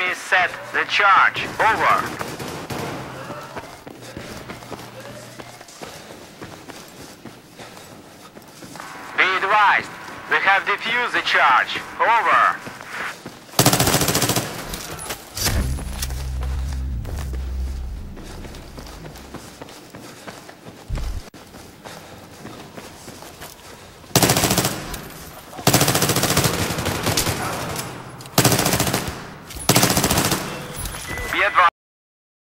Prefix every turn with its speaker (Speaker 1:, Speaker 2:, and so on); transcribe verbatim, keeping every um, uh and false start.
Speaker 1: Please set the charge. Over. Be advised, we have defused the charge. Over.